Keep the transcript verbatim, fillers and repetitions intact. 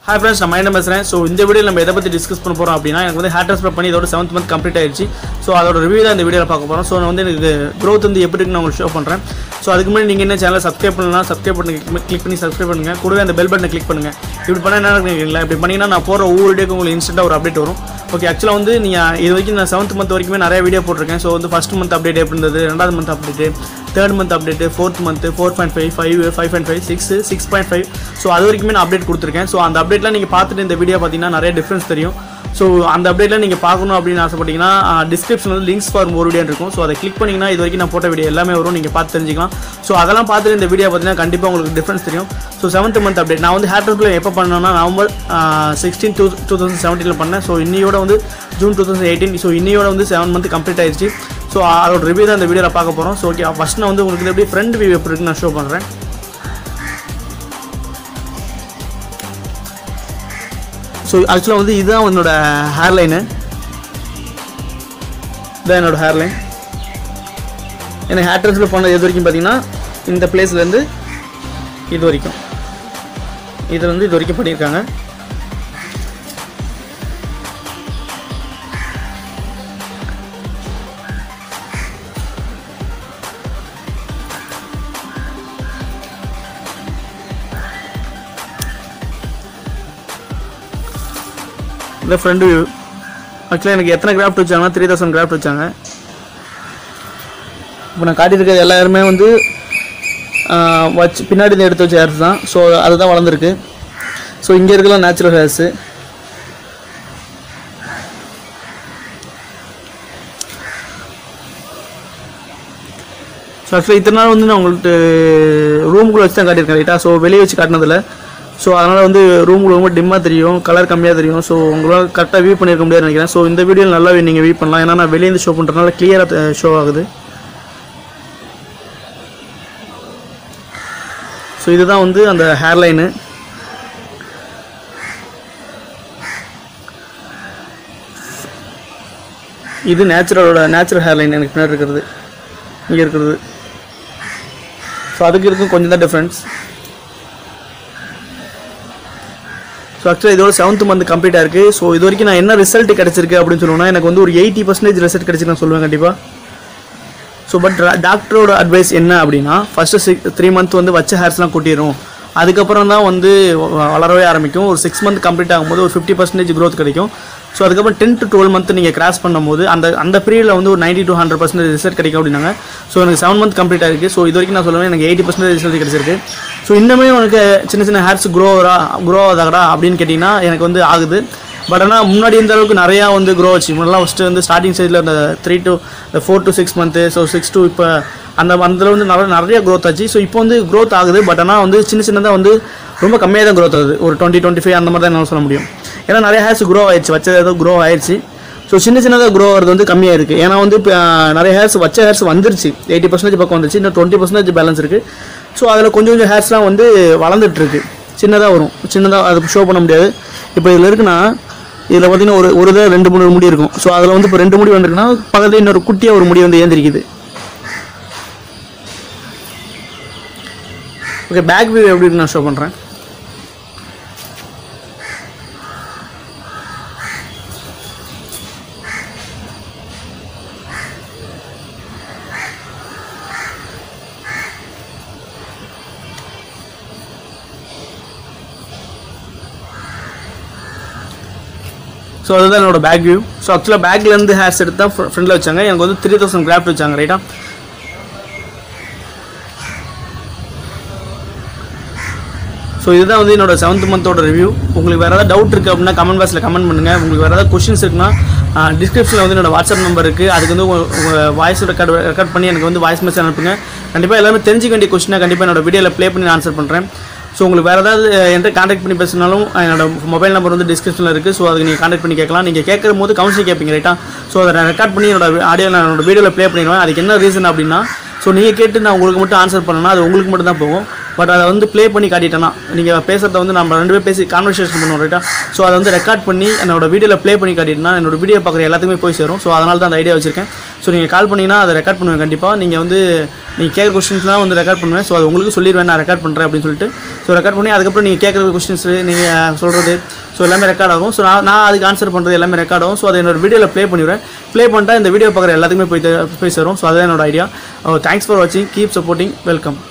Hi friends, நான் mind பேசுறேன். So இந்த வீடியோவில் நம்ம எதை பற்றி டிஸ்கஸ் பண்ண போகிறோம் அப்படின்னா, எனக்கு வந்து ஹேர் ட்ரான்ஸ்ஃபர் பண்ணி இதோட செவன்த் மந்த் கம்ப்ளீட் ஆயிடுச்சு. ஸோ அதோட ரிவ்யூ தான் இந்த வீடியோவில் பார்க்க போகிறோம். ஸோ நான் வந்து எனக்கு க்ரோத் வந்து எப்படி இருக்குன்னு நான் உங்களுக்கு ஷோ பண்ணுறேன். ஸோ அதுக்கு முன்னாடி நீங்கள் என்ன சேனலை சப்ஸ்கிரைப் பண்ணலாம், சப்ஸ்கிரைப் பண்ணி கிளிக் பண்ணி சப்ஸ்கிரைப் பண்ணுங்கள். கூடவே அந்த பெல் பட்டனை கிளிக் பண்ணுங்கள். இப்படி பண்ணால் என்ன இருக்குங்களா, இப்படி பண்ணிங்கன்னா நான் போகிற ஒவ்வொரு வீடியோக்கு உங்களுக்கு இன்ஸ்டன்ட்டாக ஒரு அப்டேட் வரும். ஓகே, ஆக்சுவலாக வந்து நீங்கள் இது வரைக்கும் நான் செவன்த் மந்த் வரைக்குமே நிறைய வீடியோ போட்டிருக்கேன். ஸோ வந்து ஃபஸ்ட் மந்த் அப்டேட் எப்படி இருந்தது, ரெண்டாவது month update, third month update, fourth month, four point five five five point five six six point five so அது வரைக்குமே நான் அப்டேட் கொடுத்துருக்கேன். ஸோ அந்த அப்டேட்லாம் நீங்கள் பார்த்துட்டு இந்த வீடியோ பார்த்தீங்கன்னா நிறைய டிஃப்ரென்ஸ் தெரியும். ஸோ அந்த அப்டேட்டில் நீங்கள் பார்க்கணும் அப்படின்னு ஆசைப்பட்டீங்கன்னா டிஸ்கிரிப்ஷனில் வந்து லிங்க்ஸ் ஃபார் மோர் வீடியோ இருக்கும். ஸோ அதை கிளிக் பண்ணிங்கன்னா இது வரைக்கும் நான் போட்ட வீடியோ எல்லாமே வரும், நீங்கள் பார்த்து தெரிஞ்சிக்கலாம். ஸோ அதெல்லாம் பார்த்துட்டு இந்த வீடியோ பார்த்தீங்கன்னா கண்டிப்பாக உங்களுக்கு டிஃப்ரென்ஸ் தெரியும். ஸோ செவன்த் மந்த் அப்டேட் நான் வந்து ஹேர் ட்ரான்ஸ்ஃபர் எப்போ பண்ணேன்னா November sixteen two two thousand செவன்டீனில் பண்ணேன். ஸோ இன்னையோட வந்து June two thousand eighteen so இன்னையோட வந்து செவன் மந்த் கம்ப்ளீட் ஆயிடுச்சு. ஸோ அதோட ரிவ்யூ தான் இந்த வீடியோவில் பார்க்க போகிறோம். ஸோ ஓகே, ஃபஸ்ட் நான் வந்து உங்களுக்கு எப்படி ஃப்ரண்ட் வியூ எப்படி இருக்குன்னு நான் ஷோ பண்ணுறேன். ஸோ ஆக்சுவலாக வந்து இதுதான் என்னோட ஹேர்லைனு, இதுதான் என்னோடய ஹேர்லைன். எனக்கு ஹேர் ட்ரான்ஸ்ஃபர் பண்ணது எது வரைக்கும் பார்த்தீங்கன்னா இந்த பிளேஸ்லேருந்து இது வரைக்கும், இதில் வந்து இது வரைக்கும் பண்ணியிருக்காங்க. இந்த ஃப்ரண்ட் வியூ ஆக்சுவலாக எனக்கு எத்தனை கிராஃப்ட் வச்சாங்கன்னா த்ரீ தௌசண்ட் கிராஃப்ட் வச்சாங்க. இப்போ நான் காட்டியிருக்கிறது எல்லாருமே வந்து வச்சு பின்னாடி இருந்து எடுத்து வச்ச ஹேர்ஸ் தான். ஸோ அதுதான் வளர்ந்துருக்கு. ஸோ இங்கே இருக்கலாம் நேச்சுரல் ஹேர்ஸு. ஸோ ஆக்சுவலாக இத்தனை நாள் வந்து நான் உங்கள்கிட்ட ரூமுக்குள்ளே வச்சு தான் காட்டியிருக்கேன் ரைட்டாக. ஸோ வெளியே வச்சு காட்டினதில்லை. ஸோ அதனால் வந்து ரூமுக்குள்ள ரொம்ப டிம்மாக தெரியும், கலர் கம்மியாக தெரியும். ஸோ உங்களால் கரெக்டாக வியூ பண்ணியிருக்க முடியாதுன்னு நினைக்கிறேன். ஸோ இந்த வீடியோவில் நல்லா நீங்கள் வியூ பண்ணலாம், ஏன்னா நான் வெளியேருந்து ஷோ பண்ணுறதுனால கிளியராக ஷோ ஆகுது. ஸோ இதுதான் வந்து அந்த ஹேர்லைனு. இது நேச்சுரலோட நேச்சுரல் ஹேர்லைன் எனக்கு பின்னாடி இருக்கிறது, இங்கே இருக்கிறது. ஸோ அதுக்கு இருக்கும் கொஞ்சம் தான் டிஃப்ரென்ஸ். ஸோ ஆக்சுவலாக இதோட செவன்த் மந்த் கம்ப்ளீட் ஆயிருக்கு. ஸோ இது வரைக்கும் நான் என்ன ரிசல்ட் கிடச்சிருக்கு அப்படின்னு சொல்லுவேன்னா, எனக்கு வந்து ஒரு எயிட்டி பர்சன்டேஜ் ரிசல்ட் கிடச்சி நான் சொல்லுவேன் கண்டிப்பாக. ஸோ பட் டாக்டரோட அட்வைஸ் என்ன அப்படின்னா, ஃபஸ்ட்டு சிக்ஸ் த்ரீ மந்த் வந்து வச்ச ஹேர்ஸ்லாம் கொட்டிடும், அதுக்கப்புறம் தான் வந்து வளரவே ஆரம்பிக்கும். ஒரு சிக்ஸ் மந்த் கம்ப்ளீட் ஆகும்போது ஒரு ஃபிஃப்டி பர்சன்டேஜ் க்ரோத் கிடைக்கும். ஸோ அதுக்கப்புறம் டென் டு டுவெல் மந்த் நீங்கள் கிராஸ் பண்ணும்போது அந்த அந்த பீரியடில் வந்து ஒரு ninety to hundred percentage result கிடைக்கும் அப்படின்னாங்க. ஸோ எனக்கு செவன் மந்த் கம்ப்ளீட் ஆயிருக்கு. ஸோ இது வரைக்கும் நான் சொல்லுவேன் எனக்கு எயிட்டி பர்சன்டேஜ் ரிசல்ட் கிடச்சிருக்கு. ஸோ இன்னுமே உனக்கு சின்ன சின்ன ஹேர்ஸ் க்ரோவரா க்ரோ ஆகுதாடா அப்படின்னு கேட்டிங்கன்னா எனக்கு வந்து ஆகுது. பட் ஆனால் முன்னாடி இந்த அளவுக்கு நிறையா வந்து க்ரோ ஆச்சு. முன்னெல்லாம் ஃபஸ்ட்டு வந்து ஸ்டார்டிங் ஸ்டேஜில் இந்த three to four to six month so six to இப்போ அந்த அதில் வந்து நிறைய நிறைய க்ரோத் ஆச்சு. ஸோ இப்போ வந்து க்ரோத் ஆகுது. பட் ஆனால் வந்து சின்ன சின்னதாக வந்து ரொம்ப கம்மியாக தான் க்ரோத் ஆகுது. ஒரு டுவெண்ட்டி டுவெண்ட்டி ஃபைவ் அந்த மாதிரி தான் என்னால் சொல்ல முடியும். ஏன்னா நிறைய ஹேர்ஸ் க்ரோ ஆயிடுச்சு, வச்சது ஏதோ க்ரோ ஆயிடுச்சு. ஸோ சின்ன சின்னதாக க்ரோ ஆகிறது வந்து கம்மியாக இருக்குது. ஏன்னா வந்து இப்போ நிறைய ஹேர்ஸ் வச்ச ஹேர்ஸ் வந்துருச்சு, எயிட்டி பர்சன்டேஜ் பக்கம் வந்துருச்சு, இன்னும் டுவெண்ட்டி பர்சன்டேஜ் பேலன்ஸ் இருக்குது. ஸோ அதில் கொஞ்சம் கொஞ்சம் ஹேர்ஸ்லாம் வந்து வளர்ந்துட்டுருக்கு, சின்னதாக வரும், சின்னதாக அது ஷோ பண்ண முடியாது. இப்போ இதில் இருக்குன்னா இதில் பார்த்தீங்கன்னா ஒரு ஒரு இதில் ரெண்டு மூணு முடி இருக்கும். ஸோ அதில் வந்து இப்போ ரெண்டு முடி வந்துருக்குன்னா பக்கத்தில் இன்னொரு குட்டியாக ஒரு முடி வந்து ஏந்திரிக்குது. ஓகே, பேக் வியூ எப்படி இருக்கு நான் ஷோ பண்ணுறேன். ஸோ அதுதான் என்னோட பேக் வியூ. ஸோ ஆக்சுவலாக பேக்லேருந்து ஹேர்ஸ் எடுத்து தான் ஃப்ரெண்டில் வச்சாங்க. எனக்கு வந்து த்ரீ தௌசண்ட் கிராஃப்ட் வச்சாங்க ரைட்டா. ஸோ இதுதான் வந்து என்னோட செவன்த் மந்தோட ரிவ்யூ. உங்களுக்கு வேறு ஏதாவது டவுட் இருக்குது அப்படின்னா கமெண்ட் பாக்ஸில் கமெண்ட் பண்ணுங்கள். உங்களுக்கு வேறு ஏதாவது கொஷின்ஸ் இருக்குன்னா டிஸ்கிரிப்ஷனில் வந்து என்னோட வாட்ஸ்அப் நம்பர் இருக்குது, அதுக்கு வந்து உங்கள் வாய்ஸ் ரெக்கார்ட் ரெக்கார்ட் பண்ணி எனக்கு வந்து வாய்ஸ் மெசேஜ் அனுப்புங்க. கண்டிப்பாக எல்லாமே தெரிஞ்சுக்க வேண்டிய கொஷினாக கண்டிப்பாக என்னோட வீடியோவில் ப்ளே பண்ணி ஆன்சர் பண்ணுறேன். ஸோ உங்களுக்கு வேறு ஏதாவது என்கிட்ட கான்டாக்ட் பண்ணி பேசினாலும் என்னோட மொபைல் நம்பர் வந்து டிஸ்கிரிப்ஷனில் இருக்குது. ஸோ அதுக்கு நீங்கள் கான்டாக்ட் பண்ணி கேட்கலாம். நீங்கள் கேட்குற போது கவுன்சிலிங் கேட்பீங்க ரைட்டா. ஸோ அதை நான் ரெக்கார்ட் பண்ணி என்னோட ஆடியோ நான் என்னோட வீடியோவில் ப்ளே பண்ணிடுவேன். அதுக்கு என்ன ரீசன் அப்படின்னா, ஸோ நீங்கள் கேட்டு நான் உங்களுக்கு மட்டும் ஆன்சர் பண்ணணும்னா அது உங்களுக்கு மட்டும் தான் போகும். பட் அதை வந்து ப்ளே பண்ணி காட்டிட்டேன்னா நீங்கள் பேசுகிறத வந்து நம்ம ரெண்டு பேர் பேசி கான்வர்சேஷன் பண்ணுவோம் ரைட்டா. ஸோ அதை வந்து ரெக்கார்ட் பண்ணி என்னோட வீடியோவில் ப்ளே பண்ணி காட்டிட்டேன்னா என்னோட வீடியோ பார்க்குற எல்லாத்துக்குமே போய் சேரும். ஸோ அதனால தான் அந்த ஐடியா வச்சிருக்கேன். ஸோ நீங்கள் கால் பண்ணிங்கன்னா அதை ரெக்கார்ட் பண்ணுவேன் கண்டிப்பாக. நீங்கள் வந்து நீங்கள் கேட்குற கொஸ்டின்ஸ்லாம் வந்து ரெக்கார்ட் பண்ணுவேன். ஸோ அது உங்களுக்கு சொல்லிடுவேன் நான் ரெக்கார்ட் பண்ணுறேன் அப்படின்னு சொல்லிட்டு. ஸோ ரெக்கார்ட் பண்ணி அதுக்கப்புறம் நீங்கள் கேட்குற கொஸ்டின்ஸ் நீங்கள் சொல்கிறது ஸோ எல்லாமே ரெக்கார்ட் ஆகும். ஸோ நான் நான் அதுக்கு ஆன்சர் பண்ணுறது எல்லாமே ரெக்கார்ட் ஆகும். ஸோ அதை என்னோட வீடியோவில் ப்ளே பண்ணிவிடுவேன். ப்ளே பண்ணிட்டா இந்த வீடியோ பார்க்குற எல்லாத்துக்குமே போய் போய் சேரும். ஸோ அதுதான் என்னோட ஐடியா. தேங்க்ஸ் ஃபார் வாட்சிங். Keep supporting. வெல்கம்.